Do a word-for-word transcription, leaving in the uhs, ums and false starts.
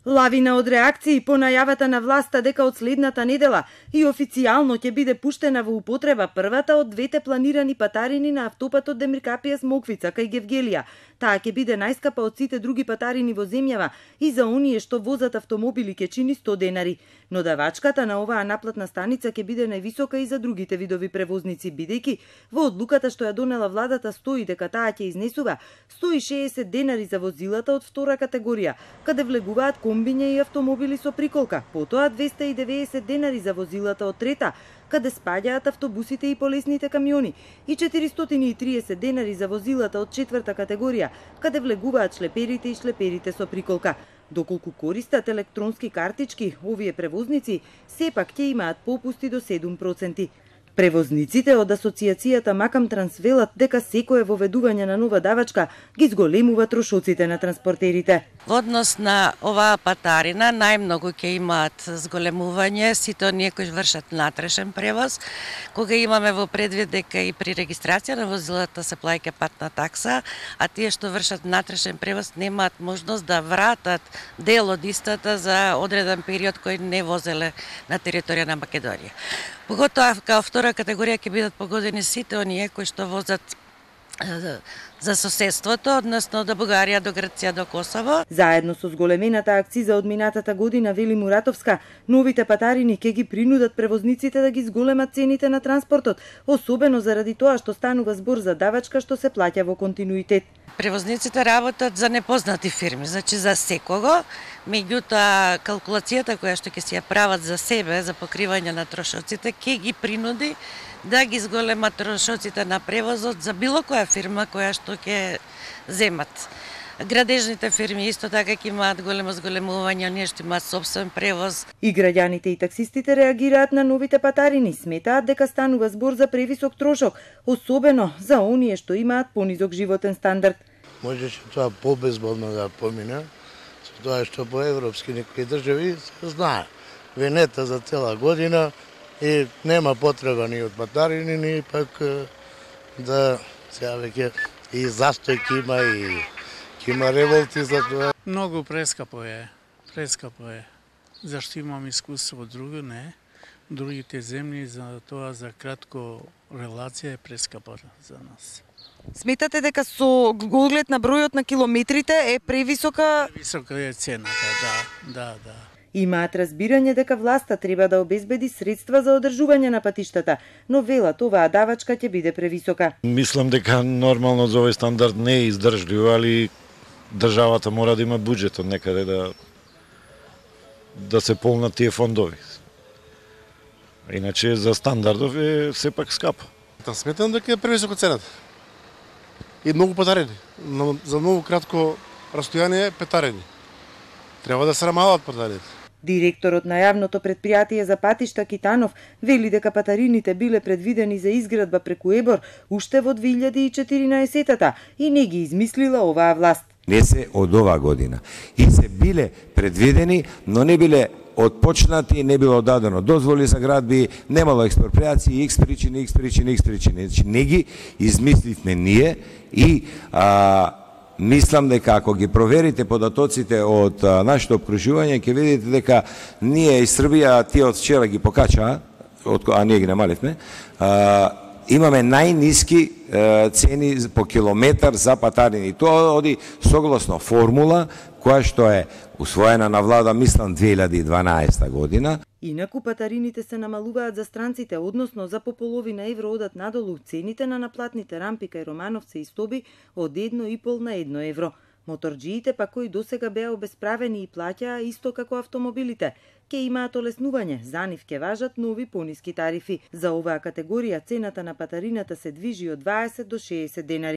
Лавина од реакции по најавата на власта дека од следната недела и официјално ќе биде пуштена во употреба првата од двете планирани патарини на автопатот Демиркапија-Смоквица кај Гевгелија. Таа ќе биде најскапа од сите други патарини во земјава и за оние што возат автомобили ќе чини сто денари. Но давачката на оваа наплатна станица ќе биде највисока и за другите видови превозници, бидејќи во одлуката што ја донела владата стои дека таа ќе изнесува сто и шеесет денари за возилата од втора категорија, каде влегуваат комбиња и автомобили со приколка, потоа двесте и деветдесет денари за возилата од трета, каде спаѓаат автобусите и полесните камиони, и четиристотини и триесет денари за возилата од четврта категорија, каде влегуваат шлеперите и шлеперите со приколка. Доколку користат електронски картички, овие превозници сепак ќе имаат попусти до седум проценти. Превозниците од Асоцијацијата Макам Транс велат дека секое воведување на нова давачка ги зголемува трошоците на транспортерите. Во однос на оваа патарина најмногу ќе имаат зголемување сите оние кои вршат натрешен превоз, кога имаме во предвид дека и при регистрација на возилата се плаќа патна такса, а тие што вршат натрешен превоз немаат можност да вратат дел од истата за одреден период кој не возеле на територија на Македонија. Поготоа као втора категорија ќе бидат погодени сите оние кои што возат за соседството, односно до Бугарија, до Грција, до Косово. Заедно со зголемената акциза од минатата година, вели Муратовска, новите патарини ќе ги принудат превозниците да ги зголемат цените на транспортот, особено заради тоа што станува збор за давачка што се плаќа во континуитет. Превозниците работат за непознати фирми, значи за секого, меѓутоа калкулацијата која што ќе си ја прават за себе, за покривање на трошоците, ќе ги принуди да ги зголемат трошоците на превозот за било која фирма која што ќе земат. Градежните фирми исто така ќе имаат големо зголемување, оние што имаат собствен превоз. И граѓаните и таксистите реагираат на новите патарини, сметаат дека станува збор за превисок трошок, особено за оние што имаат понизок животен стандард. Можеше тоа побезболно да помине, со тоа што по европски некои држави се знае. Венета за цела година и нема потреба ни од патарини, ни пак да сега веќе и застојки има и има револти за тоа. Многу прескапо е, прескапо е. Зашто имам искуство од друго, не. Другите земји за тоа за кратко релација е прескапо за нас. Сметате дека со оглед на бројот на километрите е превисока? Висока е цената, да, да, да. Имаат разбирање дека власта треба да обезбеди средства за одржување на патиштата, но велат оваа давачка ќе биде превисока. Мислам дека нормално за овој стандард не е издржливо, али државата мора да има буџет од некаде да да се полнат тие фондови. Иначе за стандардов е сепак скапо. Та сметам дека е превисока цената. И многу патарени. За многу кратко растојание патарени. Треба да се намалат патарените. Директорот на јавното претпријатие за патишта Китанов вели дека патарините биле предвидени за изградба преку ЕБОР уште во две илјади и четиринаесетта и не ги измислила оваа власт. Не се од оваа година. И се биле предвидени, но не биле отпочнати, не било дадено дозволи за градби, немало експропријации, икс причини, икс причини, икс причини. Значи не ги измисливме ние и а, мислам дека ако ги проверите податоците од а, нашето обкружување, ќе видите дека ние и Србија тие од вчера ги покачаа, а ние ги намаливме, а, имаме најниски е, цени по километар за патарини. Тоа оди согласно формула која што е усвоена на влада, мислам, две илјади и дванаесета година. Инаку патарините се намалуваат за странците, односно за по половина евро одат надолу цените на наплатните рампи кај Романовци и Стоби од едно и пол на едно евро. Моторџиите па кои досега беа обесправени и плаќаа исто како автомобилите, ќе имаат олеснување, за нив ќе важат нови пониски тарифи. За оваа категорија цената на патарината се движи од дваесет до шеесет денари.